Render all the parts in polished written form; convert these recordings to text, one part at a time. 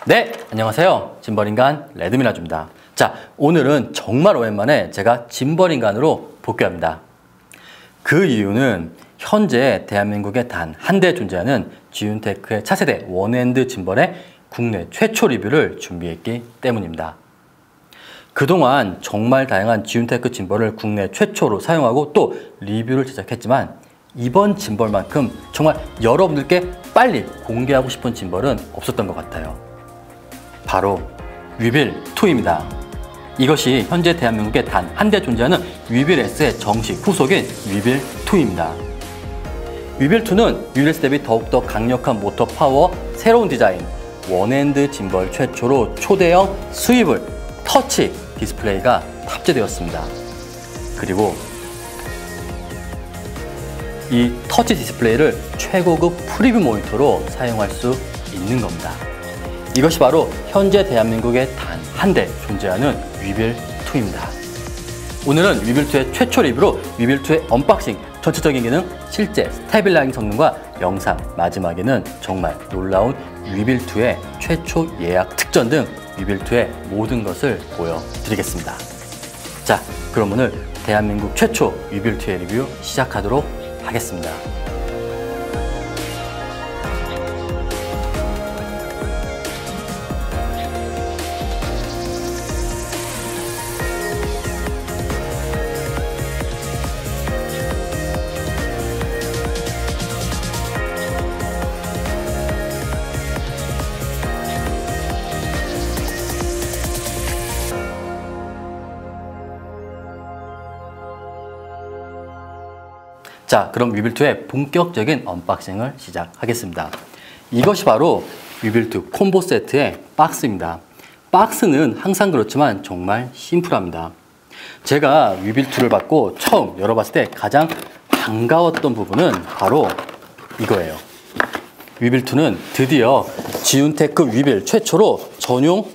네, 안녕하세요. 짐벌인간 레드미라주입니다. 자, 오늘은 정말 오랜만에 제가 짐벌인간으로 복귀합니다. 그 이유는 현재 대한민국에 단 한 대 존재하는 지윤테크의 차세대 원핸드 짐벌의 국내 최초 리뷰를 준비했기 때문입니다. 그동안 정말 다양한 지윤테크 짐벌을 국내 최초로 사용하고 또 리뷰를 제작했지만 이번 짐벌만큼 정말 여러분들께 빨리 공개하고 싶은 짐벌은 없었던 것 같아요. 바로 위빌2입니다. 이것이 현재 대한민국에 단 한 대 존재하는 위빌S의 정식 후속인 위빌2입니다. 위빌2는 위빌S 대비 더욱더 강력한 모터 파워, 새로운 디자인, 원핸드 짐벌 최초로 초대형 스위블 터치 디스플레이가 탑재되었습니다. 그리고 이 터치 디스플레이를 최고급 프리뷰 모니터로 사용할 수 있는 겁니다. 이것이 바로 현재 대한민국에 단 한 대 존재하는 위빌2입니다. 오늘은 위빌2의 최초 리뷰로 위빌2의 언박싱, 전체적인 기능, 실제 스테빌라이징 성능과 영상 마지막에는 정말 놀라운 위빌2의 최초 예약 특전 등 위빌2의 모든 것을 보여드리겠습니다. 자, 그럼 오늘 대한민국 최초 위빌2의 리뷰 시작하도록 하겠습니다. 자, 그럼 위빌2의 본격적인 언박싱을 시작하겠습니다. 이것이 바로 위빌2 콤보 세트의 박스입니다. 박스는 항상 그렇지만 정말 심플합니다. 제가 위빌2를 받고 처음 열어봤을 때 가장 반가웠던 부분은 바로 이거예요. 위빌2는 드디어 지윤테크 위빌 최초로 전용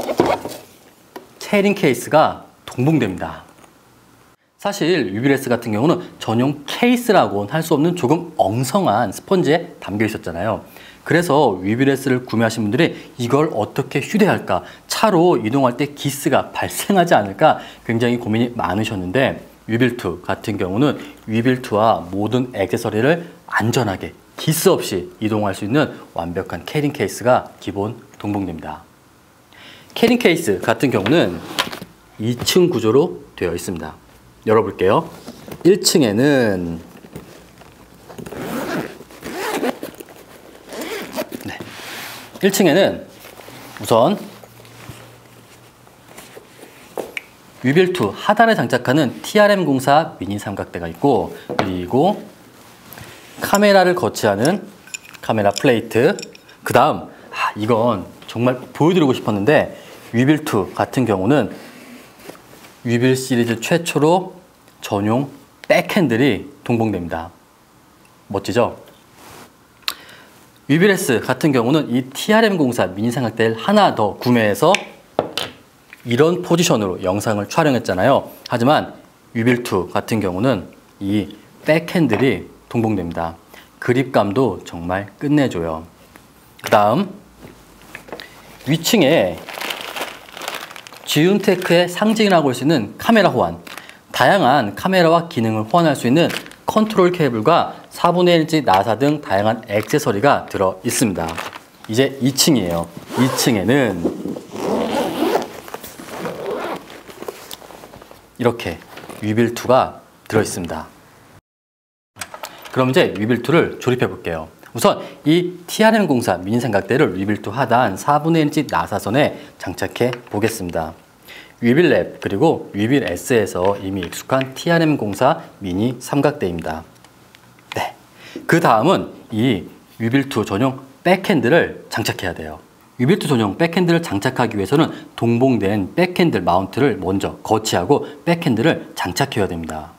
캐링 케이스가 동봉됩니다. 사실 위빌S 같은 경우는 전용 케이스라고는 할 수 없는 조금 엉성한 스펀지에 담겨 있었잖아요. 그래서 위빌S를 구매하신 분들이 이걸 어떻게 휴대할까, 차로 이동할 때 기스가 발생하지 않을까 굉장히 고민이 많으셨는데 위빌2 같은 경우는 위빌2와 모든 액세서리를 안전하게 기스 없이 이동할 수 있는 완벽한 캐링 케이스가 기본 동봉됩니다. 캐링 케이스 같은 경우는 2층 구조로 되어 있습니다. 열어볼게요. 1층에는 우선 위빌2 하단에 장착하는 TRM04 미니 삼각대가 있고, 그리고 카메라를 거치하는 카메라 플레이트, 그 다음 이건 정말 보여드리고 싶었는데 위빌2 같은 경우는 위빌 시리즈 최초로 전용 백핸들이 동봉됩니다. 멋지죠? 위빌S 같은 경우는 이 TRM04 미니 삼각대를 하나 더 구매해서 이런 포지션으로 영상을 촬영했잖아요. 하지만 위빌2 같은 경우는 이 백핸들이 동봉됩니다. 그립감도 정말 끝내줘요. 그 다음 위층에 지윤테크의 상징이라고 할 수 있는 카메라 호환, 다양한 카메라와 기능을 호환할 수 있는 컨트롤 케이블과 4분의 1인치 나사 등 다양한 액세서리가 들어 있습니다. 이제 2층이에요. 2층에는 이렇게 위빌2가 들어 있습니다. 그럼 이제 위빌2를 조립해 볼게요. 우선 이 TRM04 미니 삼각대를 위빌2 하단 4분의 1인치 나사선에 장착해 보겠습니다. 위빌랩 그리고 위빌S에서 이미 익숙한 TRM04 미니 삼각대입니다. 네, 그 다음은 이 위빌2 전용 백핸들을 장착해야 돼요. 위빌2 전용 백핸들을 장착하기 위해서는 동봉된 백핸들 마운트를 먼저 거치하고 백핸들을 장착해야 됩니다.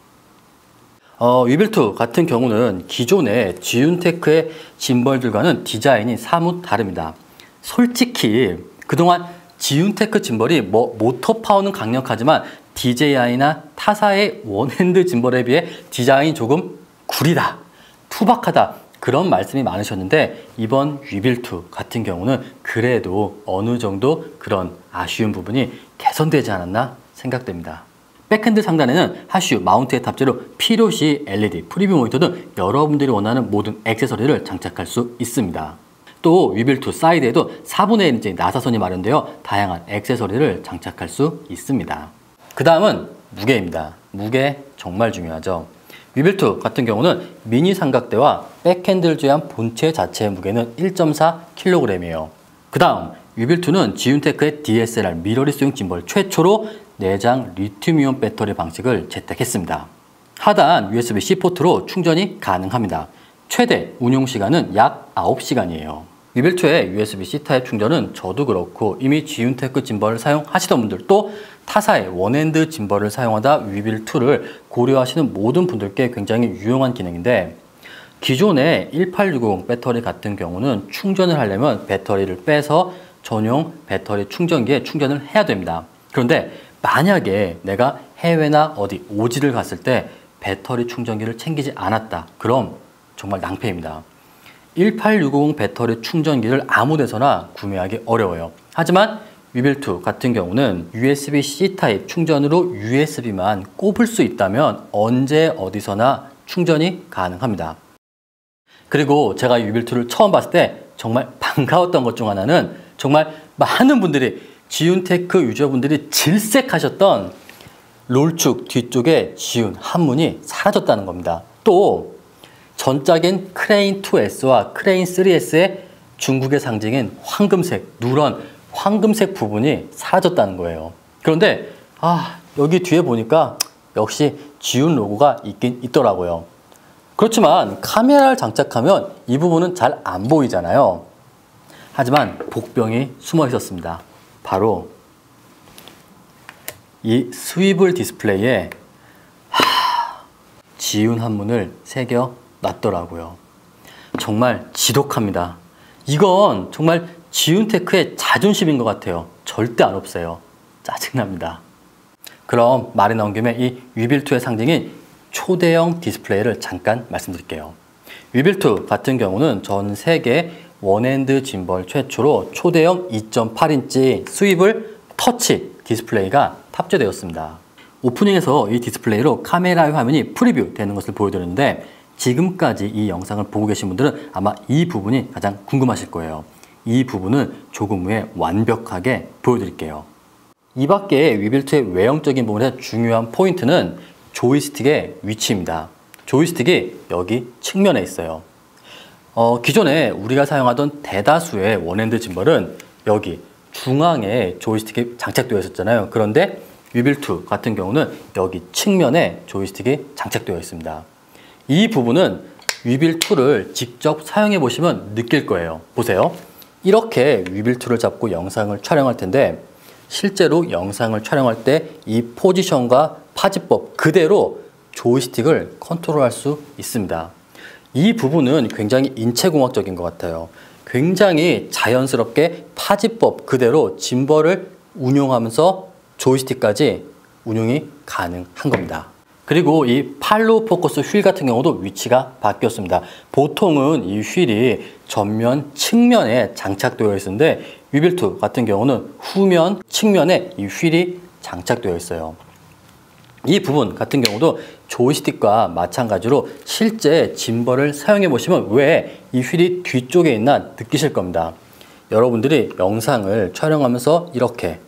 위빌2 같은 경우는 기존의 지윤테크의 짐벌들과는 디자인이 사뭇 다릅니다. 솔직히 그동안 지윤테크 짐벌이 모터 파워는 강력하지만 DJI나 타사의 원핸드 짐벌에 비해 디자인이 조금 구리다, 투박하다, 그런 말씀이 많으셨는데 이번 위빌투 같은 경우는 그래도 어느 정도 그런 아쉬운 부분이 개선되지 않았나 생각됩니다. 백핸드 상단에는 하슈 마운트의 탑재로 P로시 LED, 프리뷰 모니터 등 여러분들이 원하는 모든 액세서리를 장착할 수 있습니다. 또 위빌투 사이드에도 4분의 1인치 나사선이 마련되어 다양한 액세서리를 장착할 수 있습니다. 그 다음은 무게입니다. 무게 정말 중요하죠. 위빌투 같은 경우는 미니 삼각대와 백핸들을 제외한 본체 자체의 무게는 1.4kg이에요. 그 다음 위빌투는 지윤테크의 DSLR 미러리스용 짐벌 최초로 내장 리튬이온 배터리 방식을 채택했습니다. 하단 USB-C 포트로 충전이 가능합니다. 최대 운용시간은 약 9시간이에요. 위빌투의 USB-C 타입 충전은 저도 그렇고 이미 지윤테크 짐벌을 사용하시던 분들 또 타사의 원핸드 짐벌을 사용하다 위빌투를 고려하시는 모든 분들께 굉장히 유용한 기능인데 기존의 18650 배터리 같은 경우는 충전을 하려면 배터리를 빼서 전용 배터리 충전기에 충전을 해야 됩니다. 그런데 만약에 내가 해외나 어디 오지를 갔을 때 배터리 충전기를 챙기지 않았다. 그럼 정말 낭패입니다. 18650 배터리 충전기를 아무 데서나 구매하기 어려워요. 하지만 위빌투 같은 경우는 USB-C 타입 충전으로 USB만 꼽을 수 있다면 언제 어디서나 충전이 가능합니다. 그리고 제가 위빌투를 처음 봤을 때 정말 반가웠던 것 중 하나는 정말 많은 분들이 지윤테크 유저분들이 질색하셨던 롤축 뒤쪽에 지윤 한문이 사라졌다는 겁니다. 또 전작인 크레인 2S와 크레인 3S의 중국의 상징인 황금색, 누런 황금색 부분이 사라졌다는 거예요. 그런데 여기 뒤에 보니까 역시 지윤 로고가 있긴 있더라고요. 그렇지만 카메라를 장착하면 이 부분은 잘 안 보이잖아요. 하지만 복병이 숨어 있었습니다. 바로 이 스위블 디스플레이에 지윤 한문을 새겨 놨더라고요. 정말 지독합니다. 이건 정말 지윤테크의 자존심인 것 같아요. 절대 안 없어요. 짜증납니다. 그럼 말이 나온 김에 이 위빌투의 상징인 초대형 디스플레이를 잠깐 말씀드릴게요. 위빌투 같은 경우는 전 세계 원핸드 짐벌 최초로 초대형 2.8인치 스위블 터치 디스플레이가 탑재되었습니다. 오프닝에서 이 디스플레이로 카메라의 화면이 프리뷰 되는 것을 보여드렸는데 지금까지 이 영상을 보고 계신 분들은 아마 이 부분이 가장 궁금하실 거예요. 이 부분은 조금 후에 완벽하게 보여드릴게요. 이 밖에 위빌투의 외형적인 부분에서 중요한 포인트는 조이스틱의 위치입니다. 조이스틱이 여기 측면에 있어요. 기존에 우리가 사용하던 대다수의 원핸드 짐벌은 여기 중앙에 조이스틱이 장착되어 있었잖아요. 그런데 위빌투 같은 경우는 여기 측면에 조이스틱이 장착되어 있습니다. 이 부분은 위빌투를 직접 사용해 보시면 느낄 거예요. 보세요. 이렇게 위빌투를 잡고 영상을 촬영할 텐데 실제로 영상을 촬영할 때 이 포지션과 파지법 그대로 조이스틱을 컨트롤할 수 있습니다. 이 부분은 굉장히 인체공학적인 것 같아요. 굉장히 자연스럽게 파지법 그대로 짐벌을 운용하면서 조이스틱까지 운용이 가능한 겁니다. 그리고 이 팔로우 포커스 휠 같은 경우도 위치가 바뀌었습니다. 보통은 이 휠이 전면 측면에 장착되어 있는데 위빌투 같은 경우는 후면 측면에 이 휠이 장착되어 있어요. 이 부분 같은 경우도 조이스틱과 마찬가지로 실제 짐벌을 사용해 보시면 왜 이 휠이 뒤쪽에 있나 느끼실 겁니다. 여러분들이 영상을 촬영하면서 이렇게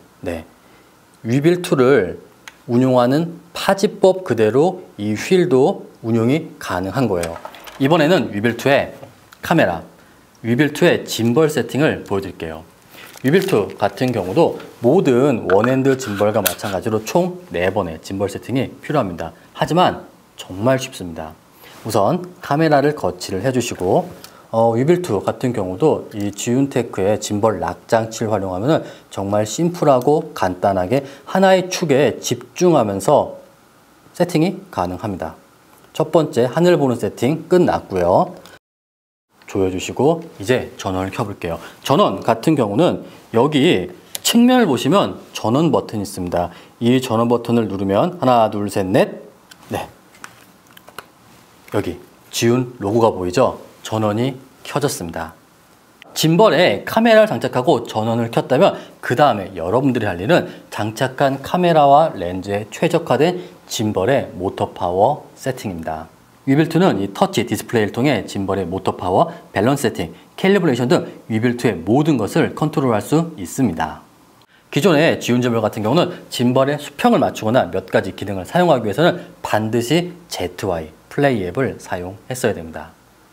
위빌투를 운용하는 파지법 그대로 이 휠도 운용이 가능한 거예요. 이번에는 위빌투의 카메라, 위빌투의 짐벌 세팅을 보여드릴게요. 위빌투 같은 경우도 모든 원핸드 짐벌과 마찬가지로 총 4번의 짐벌 세팅이 필요합니다. 하지만 정말 쉽습니다. 우선 카메라를 거치를 해주시고 위빌투 같은 경우도 이 지윤테크의 짐벌 락 장치를 활용하면 정말 심플하고 간단하게 하나의 축에 집중하면서 세팅이 가능합니다. 첫 번째 하늘 보는 세팅 끝났고요. 조여주시고 이제 전원을 켜볼게요. 전원 같은 경우는 여기 측면을 보시면 전원 버튼이 있습니다. 이 전원 버튼을 누르면 하나, 둘, 셋, 넷. 여기 지윤 로고가 보이죠? 전원이 켜졌습니다. 짐벌에 카메라를 장착하고 전원을 켰다면 그 다음에 여러분들이 할 일은 장착한 카메라와 렌즈에 최적화된 짐벌의 모터 파워 세팅입니다. 위빌트는 이 터치 디스플레이를 통해 짐벌의 모터 파워, 밸런스 세팅, 캘리브레이션 등 위빌트의 모든 것을 컨트롤할 수 있습니다. 기존의 지운 짐벌 같은 경우는 짐벌의 수평을 맞추거나 몇 가지 기능을 사용하기 위해서는 반드시 ZY 플레이 앱을 사용했어야 됩니다.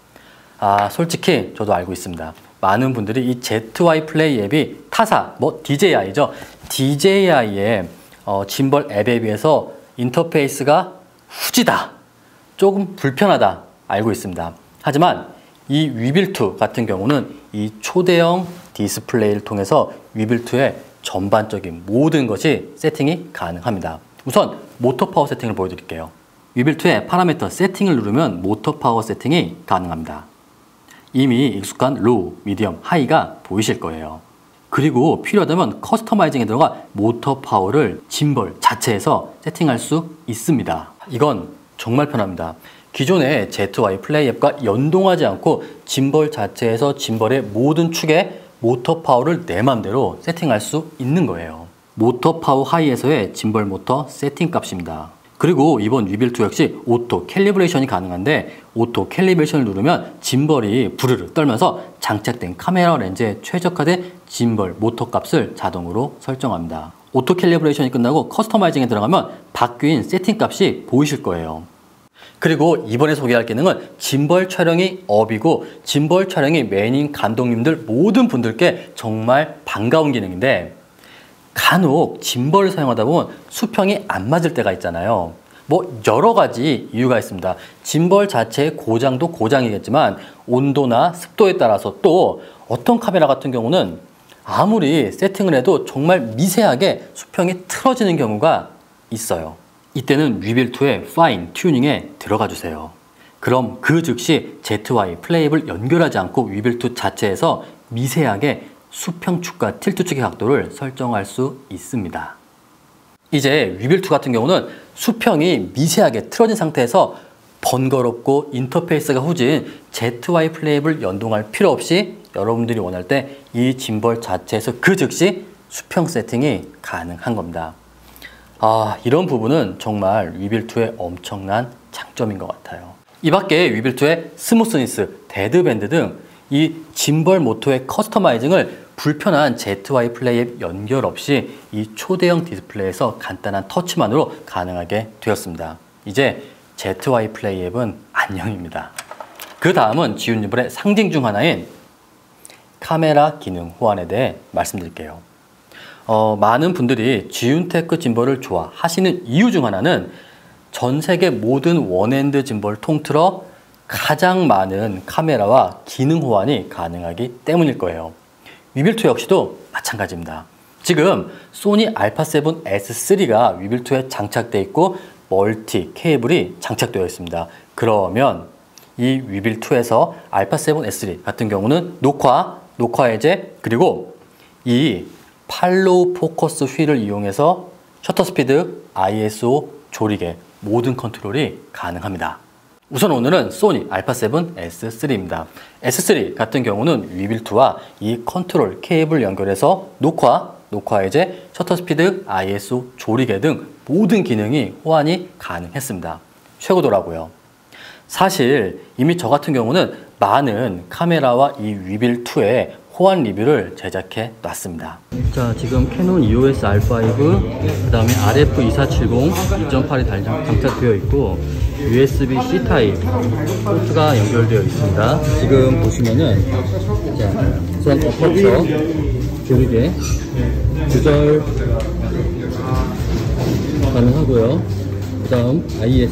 솔직히 저도 알고 있습니다. 많은 분들이 이 ZY 플레이 앱이 타사, DJI죠. DJI의 짐벌 앱에 비해서 인터페이스가 후지다, 조금 불편하다 알고 있습니다. 하지만 이 위빌2 같은 경우는 이 초대형 디스플레이를 통해서 위빌2의 전반적인 모든 것이 세팅이 가능합니다. 우선 모터 파워 세팅을 보여드릴게요. 위빌2의 파라미터 세팅을 누르면 모터 파워 세팅이 가능합니다. 이미 익숙한 로우, 미디엄, 하이가 보이실 거예요. 그리고 필요하다면 커스터마이징에 들어가 모터 파워를 짐벌 자체에서 세팅할 수 있습니다. 이건 정말 편합니다. 기존의 ZY 플레이 앱과 연동하지 않고 짐벌 자체에서 짐벌의 모든 축에 모터 파워를 내 맘대로 세팅할 수 있는 거예요. 모터 파워 하이에서의 짐벌 모터 세팅 값입니다. 그리고 이번 위빌2 역시 오토 캘리브레이션이 가능한데 오토 캘리브레이션을 누르면 짐벌이 부르르 떨면서 장착된 카메라 렌즈에 최적화된 짐벌 모터 값을 자동으로 설정합니다. 오토 캘리브레이션이 끝나고 커스터마이징에 들어가면 바뀐 세팅 값이 보이실 거예요. 그리고 이번에 소개할 기능은 짐벌 촬영이 업이고 짐벌 촬영이 메인인 감독님들 모든 분들께 정말 반가운 기능인데, 간혹 짐벌을 사용하다 보면 수평이 안 맞을 때가 있잖아요. 여러 가지 이유가 있습니다. 짐벌 자체의 고장도 고장이겠지만 온도나 습도에 따라서, 또 어떤 카메라 같은 경우는 아무리 세팅을 해도 정말 미세하게 수평이 틀어지는 경우가 있어요. 이때는 위빌2의 파인 튜닝에 들어가 주세요. 그럼 그 즉시 ZY 플레이 앱을 연결하지 않고 위빌2 자체에서 미세하게 수평축과 틸트축의 각도를 설정할 수 있습니다. 이제 위빌2 같은 경우는 수평이 미세하게 틀어진 상태에서 번거롭고 인터페이스가 후진 ZY 플레이 앱을 연동할 필요 없이 여러분들이 원할 때 이 짐벌 자체에서 그 즉시 수평 세팅이 가능한 겁니다. 이런 부분은 정말 위빌2의 엄청난 장점인 것 같아요. 이 밖에 위빌2의 스무스니스, 데드밴드 등 이 짐벌 모터의 커스터마이징을 불편한 ZY 플레이 앱 연결 없이 이 초대형 디스플레이에서 간단한 터치만으로 가능하게 되었습니다. 이제 ZY 플레이 앱은 안녕입니다. 그 다음은 지운 짐벌의 상징 중 하나인 카메라 기능 호환에 대해 말씀드릴게요. 많은 분들이 지윤테크 짐벌을 좋아하시는 이유 중 하나는 전 세계 모든 원핸드 짐벌을 통틀어 가장 많은 카메라와 기능 호환이 가능하기 때문일 거예요. 위빌2 역시도 마찬가지입니다. 지금 소니 알파7 S3가 위빌2에 장착되어 있고 멀티 케이블이 장착되어 있습니다. 그러면 이 위빌2에서 알파7 S3 같은 경우는 녹화 해제, 그리고 이 팔로우 포커스 휠을 이용해서 셔터 스피드, ISO, 조리개 모든 컨트롤이 가능합니다. 우선 오늘은 소니 알파7 S3입니다. S3 같은 경우는 위빌2와 이 컨트롤 케이블 연결해서 녹화 해제, 셔터 스피드, ISO, 조리개 등 모든 기능이 호환이 가능했습니다. 최고더라고요. 사실 이미 저 같은 경우는 많은 카메라와 이 위빌2의 호환 리뷰를 제작해 놨습니다. 자, 지금 캐논 EOS R5, 그 다음에 RF2470 2.8이 장착되어 있고 USB-C 타입 포트가 연결되어 있습니다. 지금 보시면은 우선 어퍼처, 조리개 조절 가능하고요. 그 다음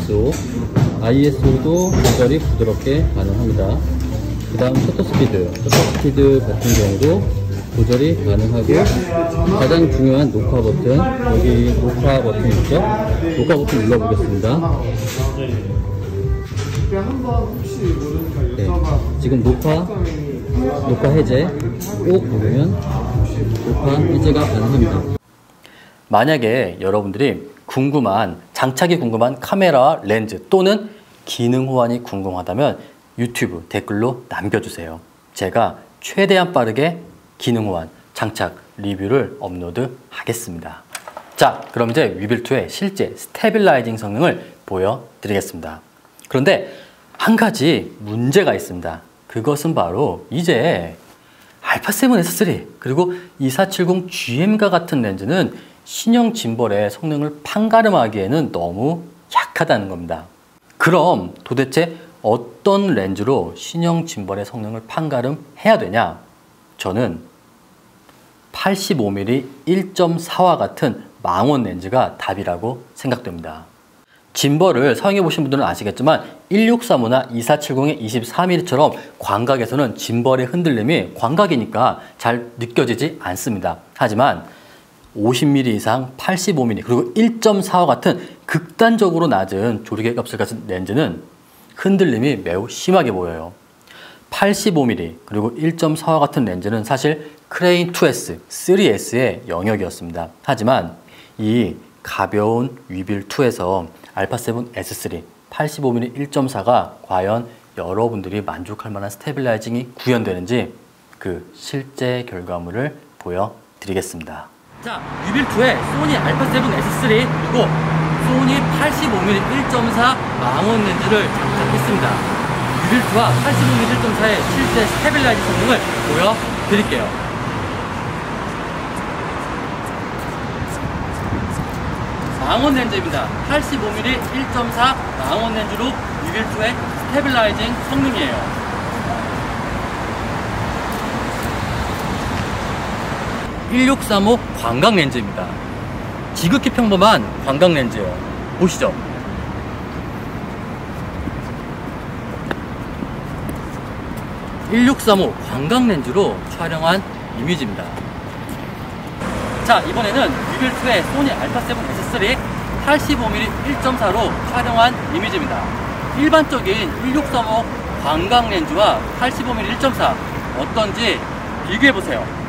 ISO도 조절이 부드럽게 가능합니다. 그 다음 셔터 스피드 같은 경우도 조절이 가능하고, 가장 중요한 녹화 버튼, 여기 녹화 버튼 있죠? 녹화 버튼 눌러보겠습니다. 네, 지금 녹화 해제 꼭 누르면 녹화 해제가 가능합니다. 만약에 여러분들이 장착이 궁금한 카메라 렌즈 또는 기능 호환이 궁금하다면 유튜브 댓글로 남겨주세요. 제가 최대한 빠르게 기능 호환, 장착, 리뷰를 업로드 하겠습니다. 자, 그럼 이제 위빌2의 실제 스테빌라이징 성능을 보여드리겠습니다. 그런데 한 가지 문제가 있습니다. 그것은 바로 이제 α7S3 그리고 2470GM과 같은 렌즈는 신형 짐벌의 성능을 판가름하기에는 너무 약하다는 겁니다. 그럼 도대체 어떤 렌즈로 신형 짐벌의 성능을 판가름해야 되냐? 저는 85mm 1.4와 같은 망원 렌즈가 답이라고 생각됩니다. 짐벌을 사용해 보신 분들은 아시겠지만 1635나 2470의 24mm처럼 광각에서는 짐벌의 흔들림이 광각이니까 잘 느껴지지 않습니다. 하지만 50mm 이상 85mm 그리고 1.4와 같은 극단적으로 낮은 조리개 값을 가진 렌즈는 흔들림이 매우 심하게 보여요. 85mm 그리고 1.4와 같은 렌즈는 사실 크레인 2S, 3S의 영역이었습니다. 하지만 이 가벼운 위빌2에서 α7S3 85mm 1.4가 과연 여러분들이 만족할 만한 스테빌라이징이 구현되는지 그 실제 결과물을 보여드리겠습니다. 자, 위빌2의 소니 α7S3 그리고 소니 85mm 1.4 망원 렌즈를 장착했습니다. 위빌2와 85mm 1.4의 실제 스테빌라이징 성능을 보여드릴게요. 망원 렌즈입니다. 85mm 1.4 망원 렌즈로 위빌2의 스테빌라이징 성능이에요. (1635) 광각 렌즈입니다. 지극히 평범한 광각 렌즈예요. 보시죠. (1635) 광각 렌즈로 촬영한 이미지입니다. 자, 이번에는 위빌2의 소니 α7S3 85mm 1.4로 촬영한 이미지입니다. 일반적인 1635 광각 렌즈와 85mm 1.4 어떤지 비교해보세요.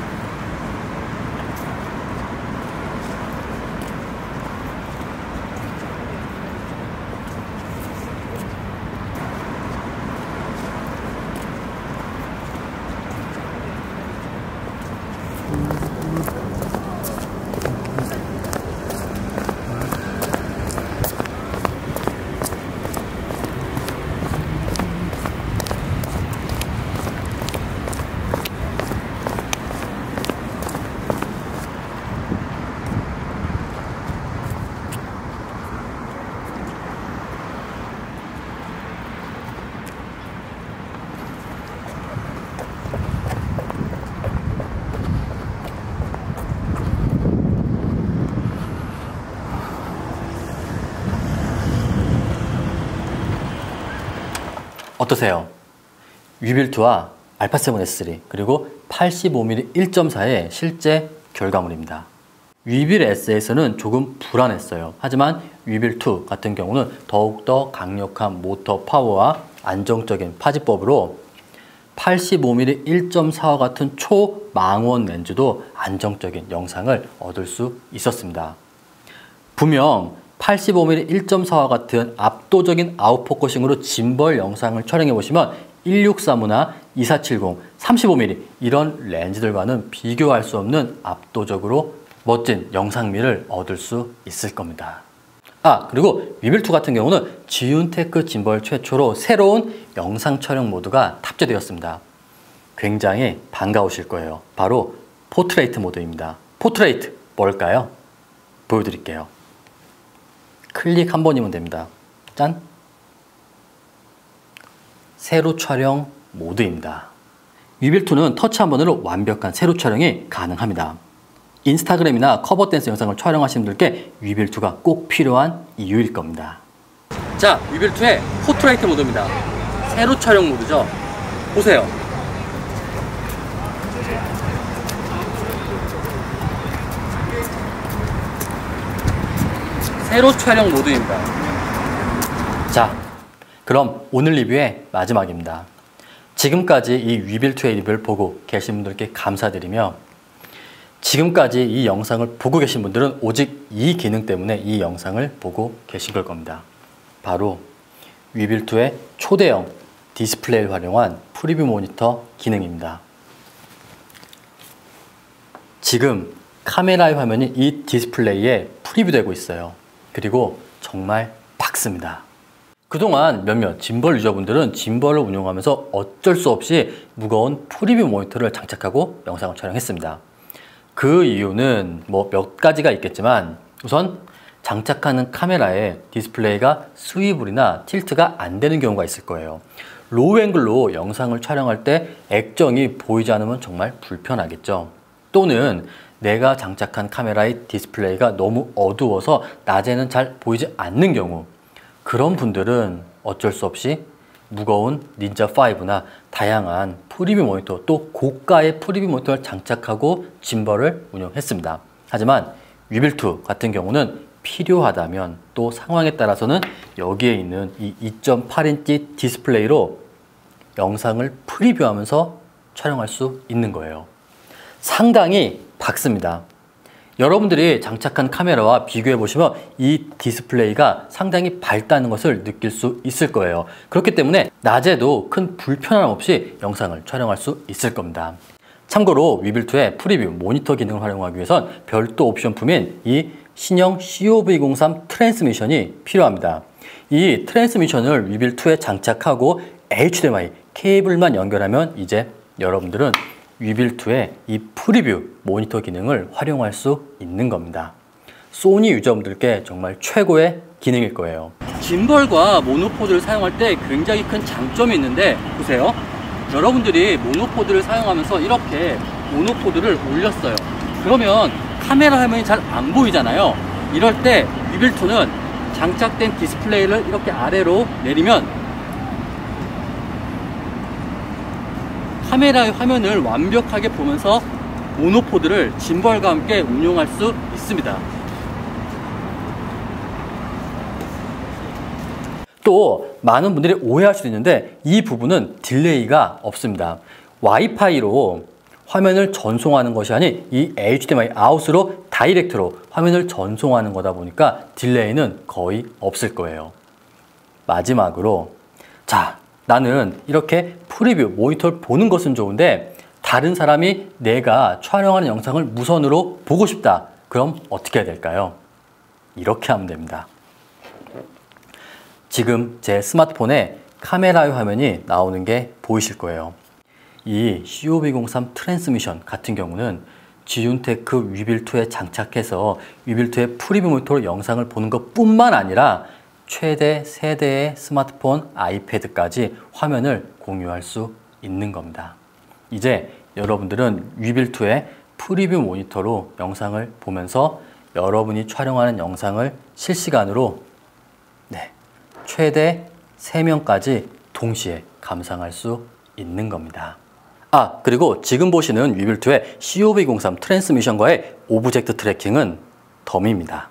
어떠세요? 위빌2와 α7S3 그리고 85mm 1.4의 실제 결과물입니다. 위빌 S에서는 조금 불안했어요. 하지만 위빌2 같은 경우는 더욱더 강력한 모터 파워와 안정적인 파지법으로 85mm 1.4와 같은 초망원 렌즈도 안정적인 영상을 얻을 수 있었습니다. 분명 85mm 1.4와 같은 압도적인 아웃포커싱으로 짐벌 영상을 촬영해 보시면 1635나 2470, 35mm 이런 렌즈들과는 비교할 수 없는 압도적으로 멋진 영상미를 얻을 수 있을 겁니다. 그리고 위빌2 같은 경우는 지윤테크 짐벌 최초로 새로운 영상 촬영 모드가 탑재되었습니다. 굉장히 반가우실 거예요. 바로 포트레이트 모드입니다. 포트레이트 뭘까요? 보여드릴게요. 클릭 한 번이면 됩니다. 짠! 세로 촬영 모드입니다. 위빌2는 터치 한 번으로 완벽한 세로 촬영이 가능합니다. 인스타그램이나 커버 댄스 영상을 촬영하시는 분들께 위빌2가 꼭 필요한 이유일 겁니다. 자, 위빌2의 포트레이트 모드입니다. 세로 촬영 모드죠. 보세요. 세로 촬영 모드입니다. 자, 그럼 오늘 리뷰의 마지막입니다. 지금까지 이 위빌2의 리뷰를 보고 계신 분들께 감사드리며 지금까지 이 영상을 보고 계신 분들은 오직 이 기능 때문에 이 영상을 보고 계신 걸 겁니다. 바로 위빌2의 초대형 디스플레이를 활용한 프리뷰 모니터 기능입니다. 지금 카메라의 화면이 이 디스플레이에 프리뷰되고 있어요. 그리고 정말 밝습니다. 그동안 몇몇 짐벌 유저분들은 짐벌을 운용하면서 어쩔 수 없이 무거운 프리뷰 모니터를 장착하고 영상을 촬영했습니다. 그 이유는 몇 가지가 있겠지만 우선 장착하는 카메라에 디스플레이가 스위블이나 틸트가 안 되는 경우가 있을 거예요. 로우 앵글로 영상을 촬영할 때 액정이 보이지 않으면 정말 불편하겠죠. 또는 내가 장착한 카메라의 디스플레이가 너무 어두워서 낮에는 잘 보이지 않는 경우, 그런 분들은 어쩔 수 없이 무거운 닌자5나 다양한 프리뷰 모니터, 또 고가의 프리뷰 모니터를 장착하고 짐벌을 운영했습니다. 하지만 위빌2 같은 경우는 필요하다면, 또 상황에 따라서는 여기에 있는 이 2.8인치 디스플레이로 영상을 프리뷰하면서 촬영할 수 있는 거예요. 상당히 밝습니다. 여러분들이 장착한 카메라와 비교해 보시면 이 디스플레이가 상당히 밝다는 것을 느낄 수 있을 거예요. 그렇기 때문에 낮에도 큰 불편함 없이 영상을 촬영할 수 있을 겁니다. 참고로 위빌2의 프리뷰 모니터 기능을 활용하기 위해선 별도 옵션품인 이 신형 COV03 트랜스미션이 필요합니다. 이 트랜스미션을 위빌2에 장착하고 HDMI 케이블만 연결하면 이제 여러분들은 위빌2의 이 프리뷰 모니터 기능을 활용할 수 있는 겁니다. 소니 유저분들께 정말 최고의 기능일 거예요. 짐벌과 모노포드를 사용할 때 굉장히 큰 장점이 있는데, 보세요. 여러분들이 모노포드를 사용하면서 이렇게 모노포드를 올렸어요. 그러면 카메라 화면이 잘 안 보이잖아요. 이럴 때 위빌2는 장착된 디스플레이를 이렇게 아래로 내리면 카메라의 화면을 완벽하게 보면서 모노포드를 짐벌과 함께 운용할 수 있습니다. 또 많은 분들이 오해할 수도 있는데 이 부분은 딜레이가 없습니다. 와이파이로 화면을 전송하는 것이 아닌 이 HDMI 아웃으로 다이렉트로 화면을 전송하는 거다 보니까 딜레이는 거의 없을 거예요. 마지막으로, 자, 나는 이렇게 프리뷰 모니터를 보는 것은 좋은데 다른 사람이 내가 촬영하는 영상을 무선으로 보고 싶다. 그럼 어떻게 해야 될까요? 이렇게 하면 됩니다. 지금 제 스마트폰에 카메라의 화면이 나오는 게 보이실 거예요. 이 COV03 트랜스미션 같은 경우는 지윤테크 위빌2에 장착해서 위빌2의 프리뷰 모니터로 영상을 보는 것 뿐만 아니라 최대 세대의 스마트폰, 아이패드까지 화면을 공유할 수 있는 겁니다. 이제 여러분들은 위빌2의 프리뷰 모니터로 영상을 보면서 여러분이 촬영하는 영상을 실시간으로 최대 3명까지 동시에 감상할 수 있는 겁니다. 그리고 지금 보시는 위빌2의 COV03 트랜스미션과의 오브젝트 트래킹은 덤입니다.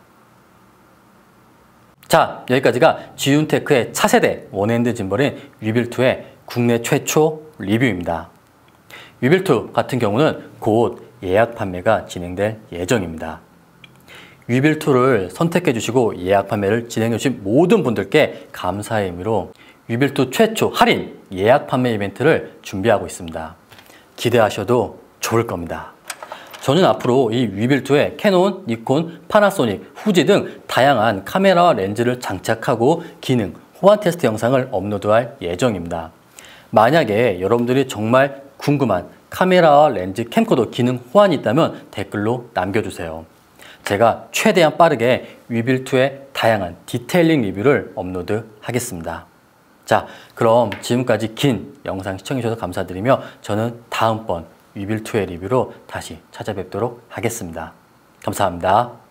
자, 여기까지가 지윤테크의 차세대 원핸드 짐벌인 위빌2의 국내 최초 리뷰입니다. 위빌2 같은 경우는 곧 예약 판매가 진행될 예정입니다. 위빌2를 선택해 주시고 예약 판매를 진행해 주신 모든 분들께 감사의 의미로 위빌2 최초 할인 예약 판매 이벤트를 준비하고 있습니다. 기대하셔도 좋을 겁니다. 저는 앞으로 이 위빌2에 캐논, 니콘, 파나소닉, 후지 등 다양한 카메라와 렌즈를 장착하고 기능, 호환 테스트 영상을 업로드할 예정입니다. 만약에 여러분들이 정말 궁금한 카메라와 렌즈 캠코더 기능 호환이 있다면 댓글로 남겨주세요. 제가 최대한 빠르게 위빌2의 다양한 디테일링 리뷰를 업로드 하겠습니다. 자, 그럼 지금까지 긴 영상 시청해주셔서 감사드리며 저는 다음번 위빌2의 리뷰로 다시 찾아뵙도록 하겠습니다. 감사합니다.